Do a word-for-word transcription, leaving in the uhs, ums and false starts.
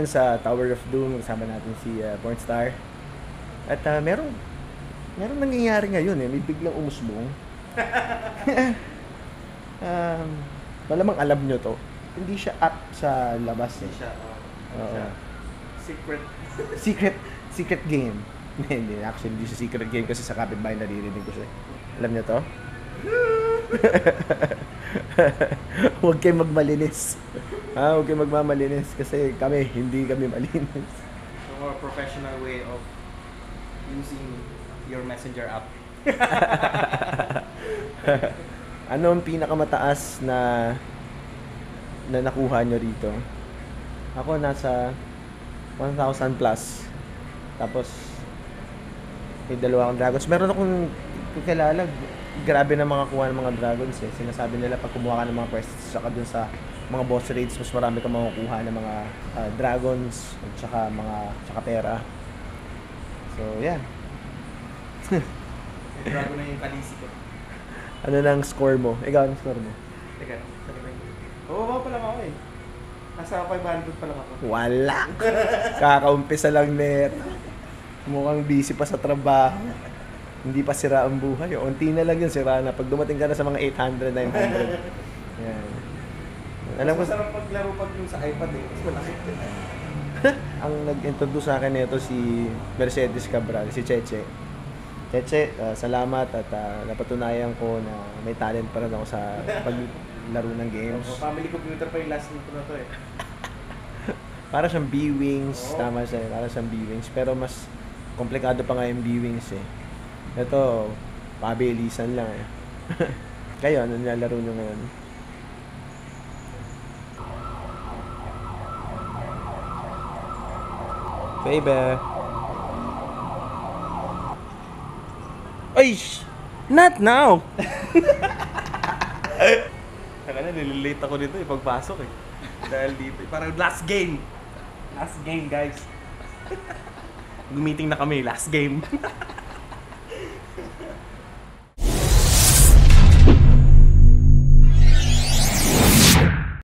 ngayon sa Tower of Doom. Kasama natin si uh, Pornstar. At uh, meron, meron nangyayari ngayon eh. May biglang umusbong. um, malamang alam nyo to. Hindi siya up sa labas eh. Hindi siya. Uh, Oo. siya. Secret. Secret, secret game. Hindi, hindi. Actually, hindi siya secret game kasi sa kapitbahay naririnig ko siya. Alam nyo to? Huwag kayong magmalinis. Ha, huwag kayong magmamalinis kasi kami, hindi kami malinis. So, more professional way of using your messenger app. Ano ang pinakamataas na na nakuha nyo rito? Ako nasa one thousand plus. Tapos may dalawang dragons. Meron akong kilala, grabe na mga kuha ng mga dragons eh. Sinasabi nila pag kumuha ka ng mga quests saka dun sa mga boss raids, mas marami kang makukuha ng mga uh, dragons at saka mga saka pera. So, yeah. May dragon na yung kalisi ko. Ano nang score mo? Ikaw, ang score mo? Teka, sabi ko yun. Bababa pa lang ako eh. Nasa five hundred pa lang ako. Wala! Kakaumpisa lang net. Mukhang busy pa sa trabaho. Hindi pa sira ang buhay. Unti na lang yun, sira na. Pag dumating ka na sa mga eight hundred, nine hundred. Yan. Alam ko, Mas masarap paglaro pag yung sa iPad eh. Mas malaki. ang nag-introduce sa akin nito si Mercedes Cabral, si Cheche. Cheche, uh, salamat at uh, napatunayan ko na may talent pa rin ako sa paglaro ng games. So, family computer pa yung last nito na to eh. Para siyang B-Wings, Oo. tama siya, para siyang B-Wings. Pero mas komplikado pa nga yung B-Wings eh. Ito, pabilisan lang eh. Kayo, ano nilalaro nyo ngayon? Baby! Ay! sh- Not now! Saka na, nililate ako dito eh, pagpasok eh. Dahil dito, eh, parang last game. Last game, guys. Gumiting na kami, last game.